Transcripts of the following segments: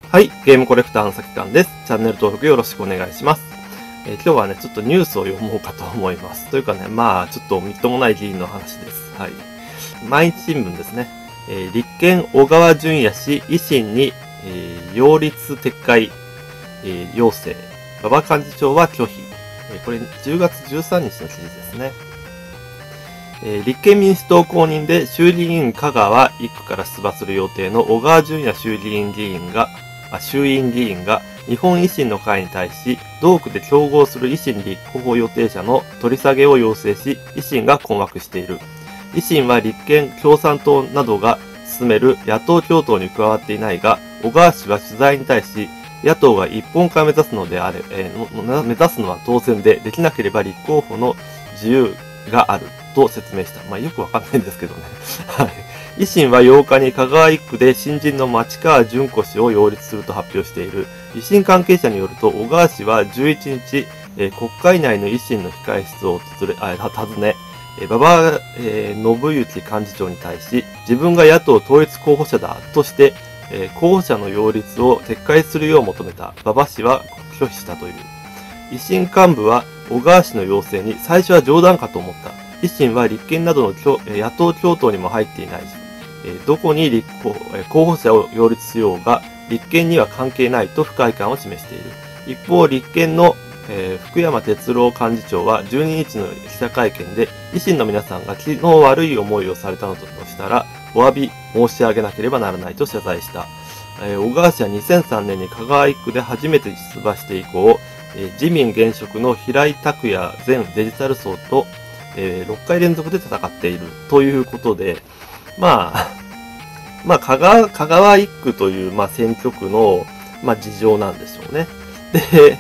はい、ゲームコレクターのさきかんです。チャンネル登録よろしくお願いします。今日はね、ちょっとニュースを読もうかと思います。というかね、ちょっとみっともない議員の話です。はい。毎日新聞ですね。立憲小川淳也氏、維新に、擁立撤回、要請。馬場幹事長は拒否。これ10月13日の記事ですね。立憲民主党公認で衆議院香川1区から出馬する予定の小川淳也衆院議員が日本維新の会に対し、同区で競合する維新立候補予定者の取り下げを要請し、維新が困惑している。維新は立憲、共産党などが進める野党共闘に加わっていないが、小川氏は取材に対し、野党が一本化を目指すのは当然で、できなければ立候補の自由があると説明した。よくわかんないんですけどね。はい。維新は8日に香川1区で新人の町川淳子氏を擁立すると発表している。維新関係者によると、小川氏は11日、国会内の維新の控室を訪ね、馬場信之幹事長に対し、自分が野党統一候補者だとして、候補者の擁立を撤回するよう求めた。馬場氏は拒否したという。維新幹部は小川氏の要請に最初は冗談かと思った。維新は立憲などの野党共闘にも入っていないし、どこに候補者を擁立しようが、立憲には関係ないと不快感を示している。一方、立憲の、福山哲郎幹事長は12日の記者会見で、維新の皆さんが昨日悪い思いをされたのだとしたら、お詫び申し上げなければならないと謝罪した。小川氏は2003年に香川1区で初めて出馬して以降、自民現職の平井卓也前デジタル層と、6回連続で戦っているということで、香川一区という、選挙区の、事情なんでしょうね。で、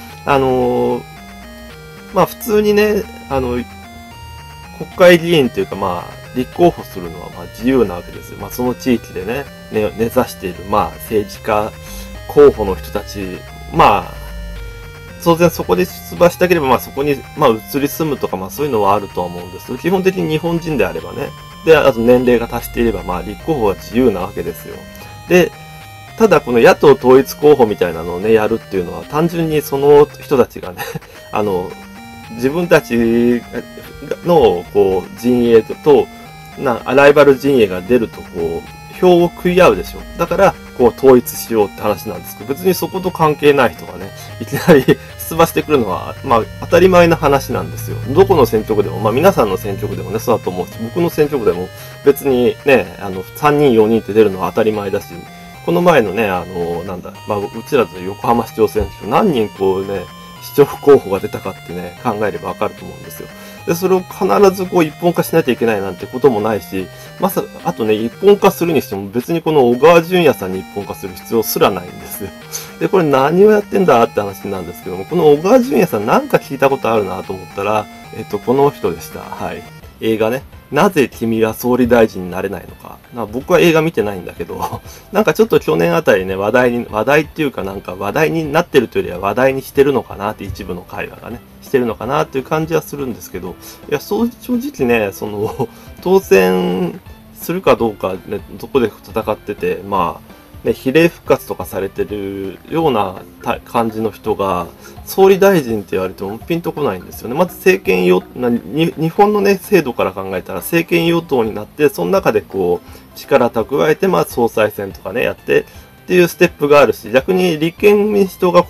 普通にね、国会議員というか、立候補するのは、自由なわけですよ。その地域でね、根ざしている、政治家候補の人たち、当然そこで出馬したければ、そこに、移り住むとか、そういうのはあるとは思うんですけど、基本的に日本人であればね、で、あと年齢が達していれば、立候補は自由なわけですよ。で、ただこの野党統一候補みたいなのをね、やるっていうのは、単純にその人たちがね、自分たちの、陣営と、ライバル陣営が出ると、票を食い合うでしょ。だから、統一しようって話なんですけど、別にそこと関係ない人がね、いきなり出馬してくるのは、当たり前の話なんですよ。どこの選挙区でも、皆さんの選挙区でもね、そうだと思うし、僕の選挙区でも別にね、3人、4人って出るのは当たり前だし、この前のね、うちらと横浜市長選挙、何人市長候補が出たかってね、考えればわかると思うんですよ。で、それを必ず一本化しなきゃいけないなんてこともないし、あとね、一本化するにしても別にこの小川淳也さんに一本化する必要すらないんですよ。で、これ何をやってんだって話なんですけども、この小川淳也さんなんか聞いたことあるなと思ったら、この人でした。はい。映画ね。なぜ君は総理大臣になれないのか。僕は映画見てないんだけど、ちょっと去年あたりね、話題っていうか話題になってるというよりは話題にしてるのかなって一部の会話がね、してるのかなっていう感じはするんですけど、いや、正直ね、当選するかどうかね、どこで戦ってて、比例復活とかされてるような感じの人が、総理大臣って言われてもピンとこないんですよね。まず日本のね、制度から考えたら政権与党になって、その中で力蓄えて、総裁選とかね、やってっていうステップがあるし、逆に立憲民主党が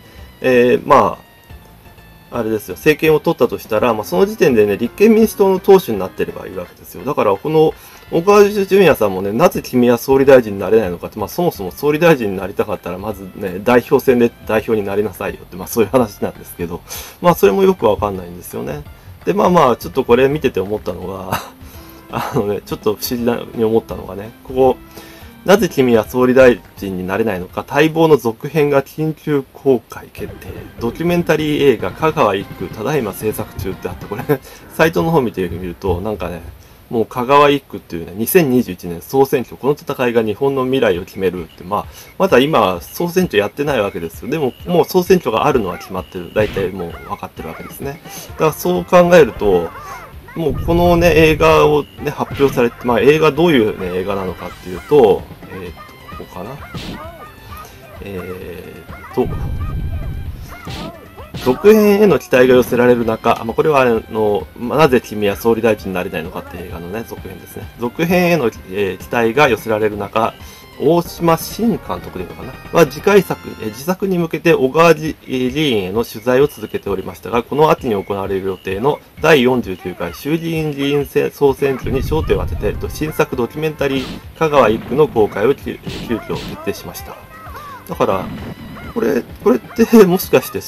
あれですよ、政権を取ったとしたら、その時点でね、立憲民主党の党首になってればいいわけですよ。だから、この、小川淳也さんもね、なぜ君は総理大臣になれないのかって、そもそも総理大臣になりたかったら、まずね、代表選で代表になりなさいよって、そういう話なんですけど、それもよくわかんないんですよね。で、ちょっとこれ見てて思ったのが、ちょっと不思議に思ったのがね、なぜ君は総理大臣になれないのか、待望の続編が緊急公開決定。ドキュメンタリー映画、香川一区、ただいま制作中ってあって、これ、サイトの方見てみると、もう香川一区っていうね、2021年総選挙、この戦いが日本の未来を決めるって、まだ今、総選挙やってないわけですよ。でも、もう総選挙があるのは決まってる。大体もう分かってるわけですね。だからそう考えると、もうこのね、映画をね、発表されて、映画どういうね、映画なのかっていうと、ここかな。 続編への期待が寄せられる中、これはなぜ君は総理大臣になれないのかっていう映画のね、続編ですね。続編への、期待が寄せられる中、大島新監督でいいのかなは次回作、自作に向けて小川議員への取材を続けておりましたが、この秋に行われる予定の第49回衆議院議員総選挙に焦点を当てて、新作ドキュメンタリー香川一区の公開を急遽決定しました。だから、これってもしかして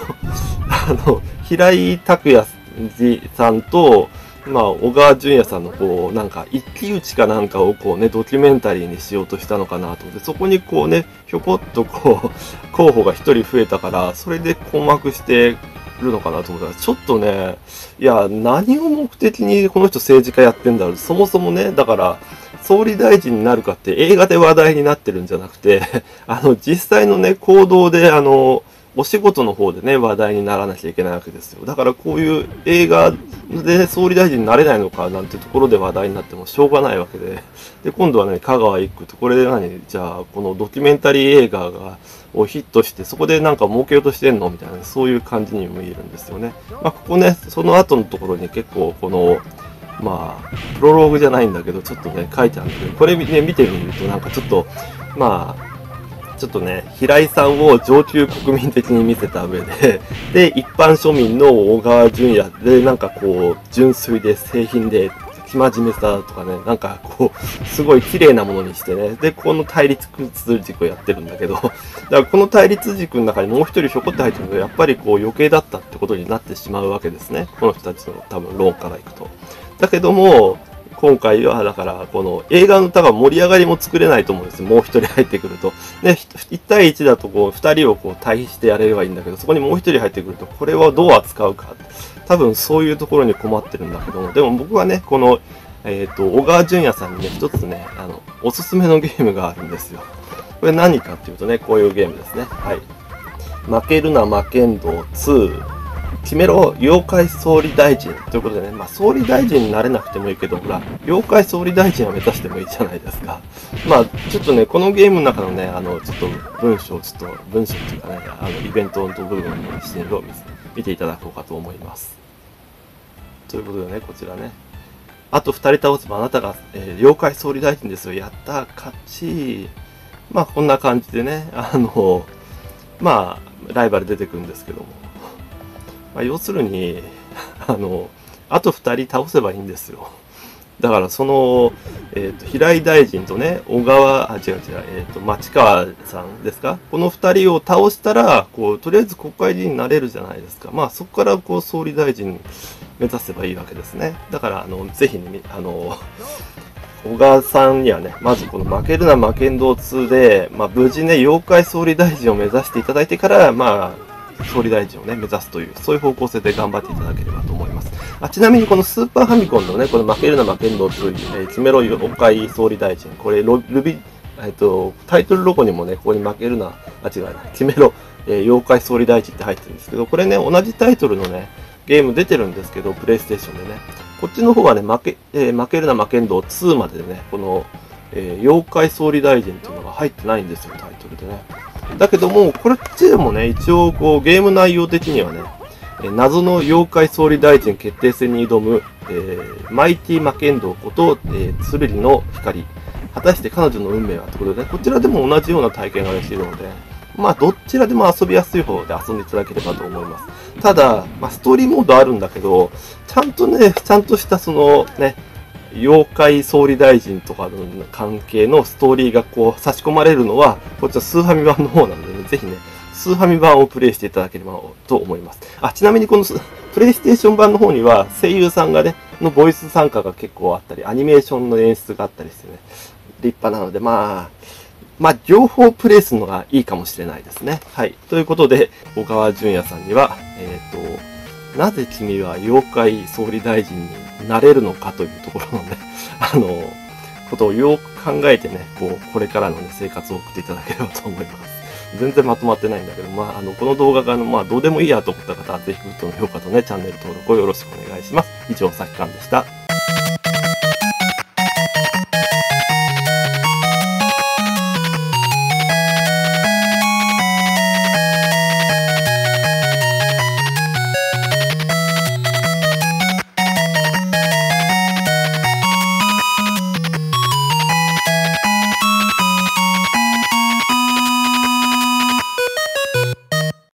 平井拓也さんと、小川淳也さんのなんか一騎打ちかなんかをドキュメンタリーにしようとしたのかなと思って、そこにひょこっと候補が一人増えたから、それで困惑してるのかなと思ったら、ちょっとね、いや、何を目的にこの人政治家やってんだろう。そもそもね、だから、総理大臣になるかって映画で話題になってるんじゃなくて、実際のね、行動で、お仕事の方でね、話題にならなきゃいけないわけですよ。だからこういう映画で総理大臣になれないのかなんてところで話題になってもしょうがないわけで。で、今度はね、香川一区と、これでじゃあ、このドキュメンタリー映画をヒットして、そこでなんか儲けようとしてんのみたいな、そういう感じにも見えるんですよね。ここね、その後のところに結構プロローグじゃないんだけど、ちょっとね、書いてあるんだけど、これね、見てみるとなんかちょっと、ちょっとね、平井さんを上級国民的に見せた上で、で、一般庶民の小川淳也で、なんか純粋で製品で、生真面目さとかね、なんかすごい綺麗なものにしてね、で、この対立軸をやってるんだけど、だからこの対立軸の中にもう一人ひょこって入ってるので、やっぱり余計だったってことになってしまうわけですね。この人たちの多分論からいくと。だけども、今回は、だから、この映画の多分盛り上がりも作れないと思うんですよ。もう一人入ってくると。で、1対1だと二人を対比してやれればいいんだけど、そこにもう一人入ってくると、これはどう扱うか。多分そういうところに困ってるんだけども、でも僕はね、この、小川淳也さんにね、一つね、おすすめのゲームがあるんですよ。これ何かっていうとね、こういうゲームですね。はい。負けるな負けんど2。決めろ妖怪総理大臣ということでね、総理大臣になれなくてもいいけど、ほら、妖怪総理大臣を目指してもいいじゃないですか。ちょっとね、このゲームの中のね、ちょっと文章っていうかね、イベントの部分のシーンを見ていただこうかと思います。ということでね、こちらね。あと2人倒せばあなたが、妖怪総理大臣ですよ。やったー、勝ち。こんな感じでね、ライバル出てくるんですけども。要するに、あと2人倒せばいいんですよ。だから平井大臣とね、町川さんですか、この2人を倒したら、とりあえず国会議員になれるじゃないですか。そこから総理大臣目指せばいいわけですね。だから、ぜひね、小川さんにはね、まずこの負けるな負けんど2で、無事ね、妖怪総理大臣を目指していただいてから、総理大臣をね、目指すという、そういう方向性で頑張っていただければと思います。ちなみにこのスーパーファミコンのね、この負けるな負けんど2、決めろ妖怪総理大臣、これ、タイトルロゴにもね、ここに負けるな、決めろ、妖怪総理大臣って入ってるんですけど、これね、同じタイトルのね、ゲーム出てるんですけど、プレイステーションでね、こっちの方はね、負けるな負けんど2まででね、この、妖怪総理大臣っていうのが入ってないんですよ、タイトルでね。だけども、こっちでもね、一応ゲーム内容的にはね、謎の妖怪総理大臣決定戦に挑む、マイティ・マケンドーこと、剣の光。果たして彼女の運命はということで、ね、こちらでも同じような体験ができるので、どちらでも遊びやすい方で遊んでいただければと思います。ただ、ストーリーモードあるんだけど、ちゃんとした妖怪総理大臣とかの関係のストーリーが差し込まれるのは、こちらスーファミ版の方なのでね、ぜひね、スーファミ版をプレイしていただければと思います。ちなみにこのプレイステーション版の方には声優さんがね、のボイス参加が結構あったり、アニメーションの演出があったりしてね、立派なので、両方プレイするのがいいかもしれないですね。はい。ということで、小川淳也さんには、なぜ君は妖怪総理大臣になれるのかというところのね、ことをよく考えてね、これからのね、生活を送っていただければと思います。全然まとまってないんだけど、この動画がどうでもいいやと思った方は、ぜひグッドの評価とね、チャンネル登録をよろしくお願いします。以上、さきかんでした。